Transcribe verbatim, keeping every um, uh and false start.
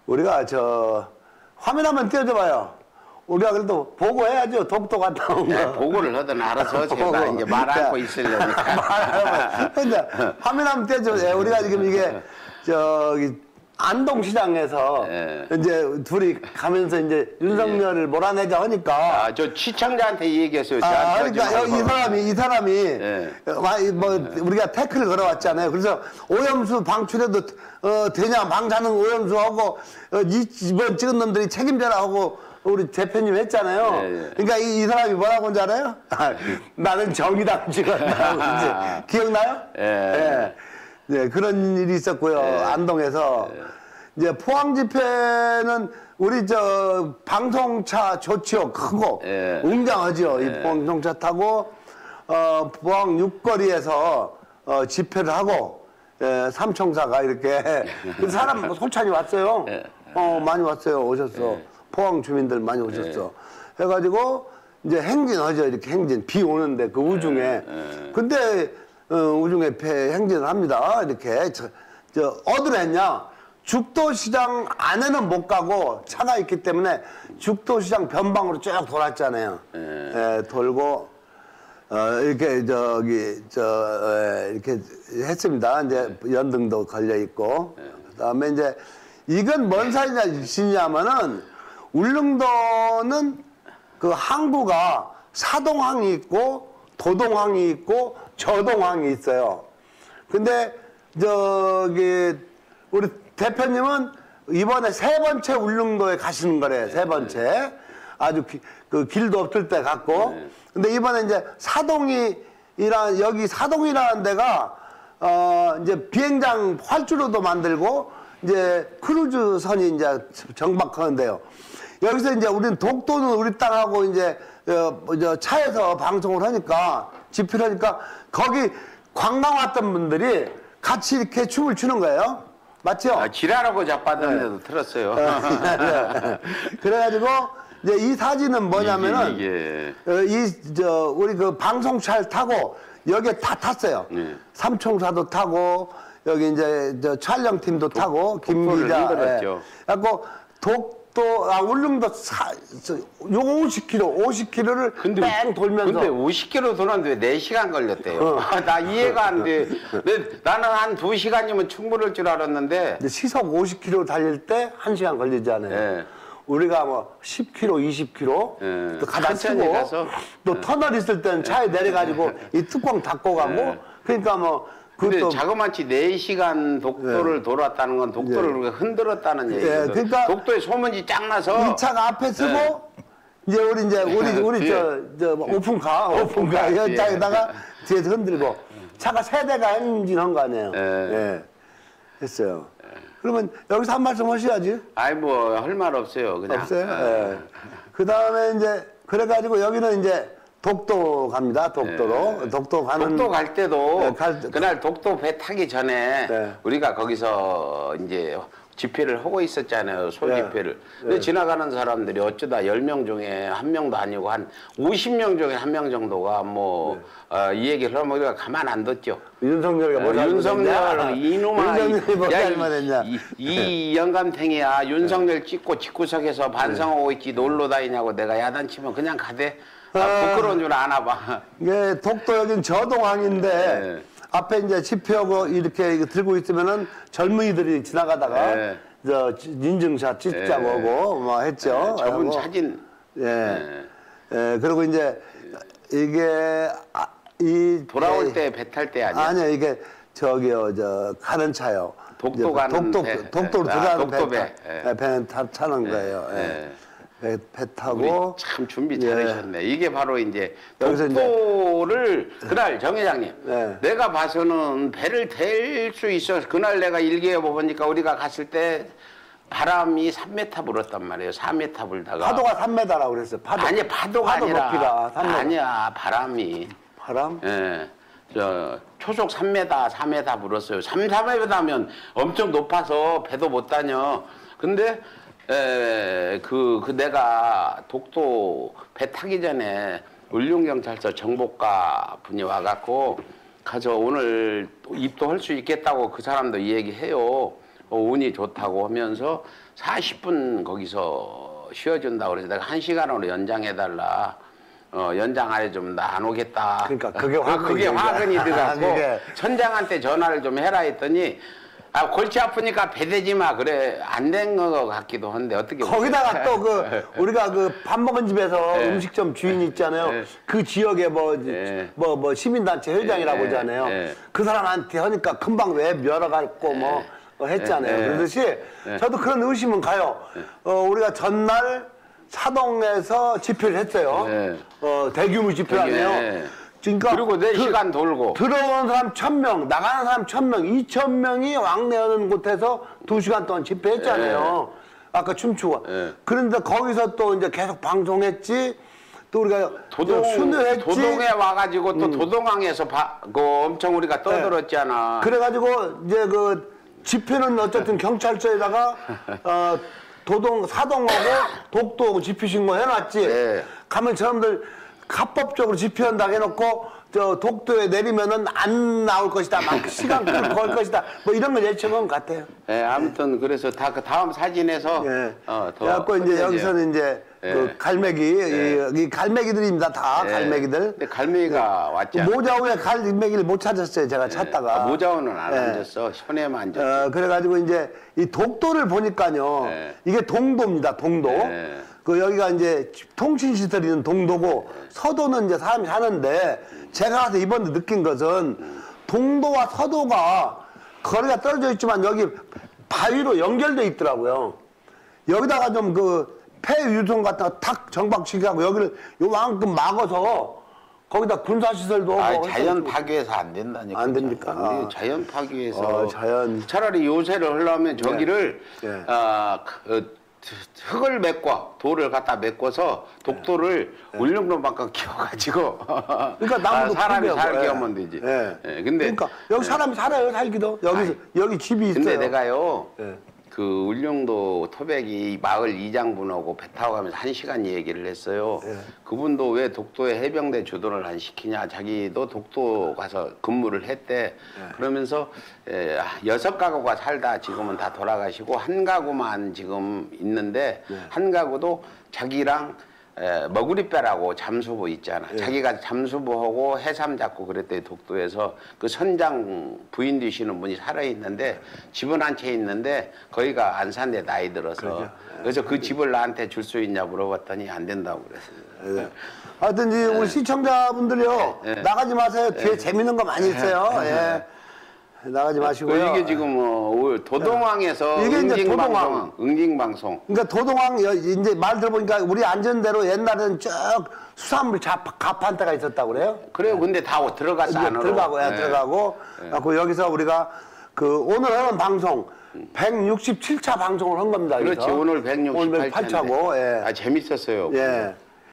우리가 저 화면 한번 띄워줘봐요. 우리가 그래도 보고해야죠. 독도 갔다 온 거. 네, 보고를 하든 알아서 제가 이제 말하고 있으려니까. 근데 화면 한번 띄워줘요. 우리가 지금 이게 저기 안동시장에서 네. 이제 둘이 가면서 이제 윤석열을 몰아내자 하니까. 아, 저 시청자한테 얘기했어요. 아, 그러니까 이 사람이 이 사람이 네. 뭐 우리가 태클을 걸어왔잖아요. 그래서 오염수 방출해도 어, 되냐 방사능 오염수하고 어, 이번 찍은 놈들이 책임져라 하고 우리 대표님 했잖아요. 네, 네. 그러니까 이, 이 사람이 뭐라고 한지 알아요? 아, 나는 정의당 찍었다고 이제 기억나요? 네. 네. 네, 그런 일이 있었고요. 네. 안동에서. 네. 이제 포항 집회는 우리 저 방송차 좋지요. 크고. 네. 웅장하죠. 네. 이 방송차 타고, 어, 포항 육거리에서 어, 집회를 하고, 예, 삼총사가 이렇게. 그 사람 솔찬히 왔어요. 네. 어, 많이 왔어요. 오셨어. 네. 포항 주민들 많이 오셨어. 네. 해가지고, 이제 행진하죠. 이렇게 행진. 비 오는데 그 우중에. 네. 근데, 어, 우중에 배 행진을 합니다. 이렇게. 저, 저 어디로 했냐? 죽도시장 안에는 못 가고 차가 있기 때문에 죽도시장 변방으로 쭉 돌았잖아요. 네. 예, 돌고, 어, 이렇게 저기, 저, 에, 이렇게 했습니다. 이제 네. 연등도 걸려있고. 네. 그 다음에 이제 이건 뭔 사진이냐면은 울릉도는 그 항구가 사동항이 있고 도동항이 있고 저동항이 있어요. 근데 저기 우리 대표님은 이번에 세 번째 울릉도에 가시는 거래. 네, 세 번째. 네. 아주 기, 그 길도 없을 때 갔고. 네. 근데 이번에 이제 사동이라 여기 사동이라는 데가 어 이제 비행장 활주로도 만들고 이제 크루즈선이 이제 정박하는데요. 여기서 이제 우리는 독도는 우리 땅하고 이제 어, 저 차에서 방송을 하니까 집회를 하니까 거기 관광 왔던 분들이 같이 이렇게 춤을 추는 거예요. 맞죠? 아, 지랄하고 자빠졌는데도 네. 들었어요. 그래가지고 이제 이 사진은 뭐냐면은 이게, 이게. 어, 이 저 우리 그 방송차를 타고 여기에 다 탔어요. 네. 삼총사도 타고 여기 이제 저 촬영팀도 독, 타고 김기자. 힘들었죠. 그래갖고 독도 아 울릉도 사, 요 오십 킬로미터, 오십 킬로미터를 근데, 뺑 돌면서. 근데 오십 킬로미터 돌았는데 왜 네 시간 걸렸대요? 어. 나 이해가 안 돼. 나는 한 두 시간이면 충분할 줄 알았는데. 시속 오십 킬로미터 달릴 때 한 시간 걸리잖아요. 네. 우리가 뭐 십 킬로미터, 이십 킬로미터 네. 또 가다 쓰고 가서. 또 네. 터널 있을 때는 차에 내려가지고 이 뚜껑 닫고 가고 네. 그러니까 뭐 근데 자그마치 네 시간 독도를 네. 돌았다는 건 독도를 우리가 네. 흔들었다는 얘기거든. 네. 그러니까 독도에 소문이 쫙 나서 이 차가 앞에 쓰고 네. 이제 우리 이제 우리 우리 저 저 뭐 오픈카 오픈카 연장에다가 예. 뒤에서 흔들고 차가 세 대가 행진한 거 아니에요. 예. 네. 했어요. 그러면 여기서 한 말씀 하셔야지. 아이 뭐 할 말 없어요. 그냥. 없어요. 예. 그 다음에 이제 그래가지고 여기는 이제 독도 갑니다. 독도로. 네. 독도 가는. 독도 갈 때도 네, 갈, 그날 독도 배 타기 전에 네. 우리가 거기서 이제 집회를 하고 있었잖아요. 소집회를. 네. 근데 네. 지나가는 사람들이 어쩌다 열 명 중에 한 명도 아니고 한 오십 명 중에 한 명 정도가 뭐 네. 어, 이 얘기를 하면 우리가 가만 안 뒀죠. 윤석열이가 뭐 어, 윤석열 이놈아 윤석열이 뭐 잘못했냐. 이, 이, 이 영감탱이야. 윤석열 찍고 집구석에서 반성하고 있지 놀러 다니냐고 내가 야단치면 그냥 가대. 아, 부끄러운 줄 아나 봐. 이게 독도 여긴 저동항인데 네. 앞에 이제 집회하고 이렇게 들고 있으면은 젊은이들이 지나가다가 네. 저 인증샷 찍자고 네. 하고 뭐 했죠. 네. 저분 사진. 예. 네. 예. 그리고 이제 이게 아, 이 돌아올 때 배 탈 때 아니야? 아니요, 이게 저기요 저 가는 차요. 독도 가는 독도, 배. 독도로 네. 들어가는 아, 독도 배. 배. 배는 타, 타는 네. 거예요. 예. 네. 배, 배 타고 참 준비 잘하셨네. 예. 이게 바로 이제 이제, 독도를 그날 정 회장님 네. 내가 봐서는 배를 댈 수 있어. 그날 내가 일기에 보니까 우리가 갔을 때 바람이 삼 미터 불었단 말이에요. 사 미터 불다가 파도가 삼 미터라고 그랬어요. 파도. 아니 파도가 파도 아니라 높이가 삼 미터. 아니야 바람이 바람? 예. 저 초속 삼 미터, 사 미터 불었어요. 삼, 사 미터면 엄청 높아서 배도 못 다녀. 근데 에, 그, 그 내가 독도 배 타기 전에 울릉경찰서 정보과 분이 와갖고 가서 오늘 입도할 수 있겠다고 그 사람도 얘기해요. 어, 운이 좋다고 하면서 사십 분 거기서 쉬어준다고 그래서 내가 한 시간으로 연장해달라. 어, 연장 안 해주면 나 안 오겠다. 그러니까 그게 그- 화근이 그게 화근이 들어갔고 그게. 천장한테 전화를 좀 해라 했더니 아, 골치 아프니까 배대지 마. 그래. 안 된 거 같기도 한데 어떻게. 거기다가 또 그 우리가 그 밥 먹은 집에서 네. 음식점 주인 있잖아요. 네. 그 지역에 뭐 네. 뭐 뭐 시민단체 회장이라고 네. 하잖아요. 네. 그 사람한테 하니까 금방 왜 밀어갖고 뭐 어, 했잖아요. 네. 그러듯이 저도 그런 의심은 가요. 어, 우리가 전날 사동에서 집회를 했어요. 네. 어, 대규모 집회라네요. 네. 그러니까 그리고 네 그- 시간 돌고. 들어오는 사람 천 명, 나가는 사람 천 명, 이천 명이 왕래하는 곳에서 두 시간 동안 집회했잖아요. 아까 춤추고. 네. 그런데 거기서 또 이제 계속 방송했지. 또 우리가 도동, 순회했지. 도동에 와가지고 또 도동항에서 바, 그 엄청 우리가 떠들었잖아. 그래가지고 이제 그 집회는 어쨌든 경찰서에다가 어, 도동 사동하고 독도하고 집회 신고 해놨지. 네. 가면 사람들 합법적으로 집회한다고 해놓고 저 독도에 내리면은 안 나올 것이다. 막 시간 끌고 걸 것이다. 뭐 이런 걸 예측한 것 같아요. 예, 아무튼 그래서 다 그 다음 사진에서 예. 어, 더 그래갖고 이제 혼내줘요. 여기서는 이제 예. 그 갈매기, 이, 이 갈매기들입니다. 다 예. 갈매기들. 근데 갈매기가 왔지 않아? 모자 위에 갈매기를 못 찾았어요. 제가 찾다가. 아, 모자원은 안 예. 앉았어. 손에만 앉았어. 어, 그래가지고 이제 이 독도를 보니까요. 네. 이게 동도입니다. 동도. 네. 그 여기가 이제 통신 시설이 있는 동도고 서도는 이제 사람이 사는데 제가 가서 이번에 느낀 것은 동도와 서도가 거리가 떨어져 있지만 여기 바위로 연결돼 있더라고요. 여기다가 좀 그 폐 유통 같은 거 탁 정박시키고 여기를 요만큼 막아서 거기다 군사시설도 아, 하고 자연 해서 파괴해서 안 된다니까. 안 됩니까? 안 돼요. 아. 자연 파괴해서. 어, 자연. 차라리 요새를 하려면 저기를 네. 아, 그, 흙을 메꿔 돌을 갖다 메꿔서 독도를 울릉도만큼 키워가지고 그러니까 나무도 아, 사람이 크게 살게 하고, 하면 되지. 예. 예, 근데 그러니까 여기 사람이 살아요 살기도 여기 여기 집이 있어요. 근데 내가요 예. 그 울릉도 토백이 마을 이장분하고 배 타고 가면서 한 시간 얘기를 했어요. 예. 그분도 왜 독도에 해병대 주둔을 안 시키냐. 자기도 독도 가서 근무를 했대. 예. 그러면서 에, 여섯 가구가 살다 지금은 다 돌아가시고 한 가구만 지금 있는데 예. 한 가구도 자기랑 에, 머구리빼라고 잠수부 있잖아. 예. 자기가 잠수부하고 해삼 잡고 그랬더니 독도에서 그 선장 부인 되시는 분이 살아있는데 집은 한 채 있는데 거기가 안 산대 나이 들어서. 그렇죠. 그래서 그 집을 나한테 줄 수 있냐 물어봤더니 안 된다고 그랬어요. 예. 하여튼 이제 우리 시청자분들이요 예. 나가지 마세요. 뒤에 재밌는 거 많이 있어요. 예. 나가지 그 마시고요. 이게 지금 어, 도동항에서 이게 이제 응징방송, 도동항. 응징방송. 그러니까 도동항 여- 이제 말 들어보니까 우리 앉은 대로 옛날에는 쭉 수산물 잡 갑한 때가 있었다고 그래요. 그래요. 근데 다 들어갔어 이제 안으로. 들어가고 야 네. 들어가고 그래갖고 여기서 우리가 그 오늘 하는 방송 백육십칠 차 방송을 한 겁니다. 그렇지. 여기서. 오늘 백육십팔 오늘 차인데. 차고 예. 아 재밌었어요. 예.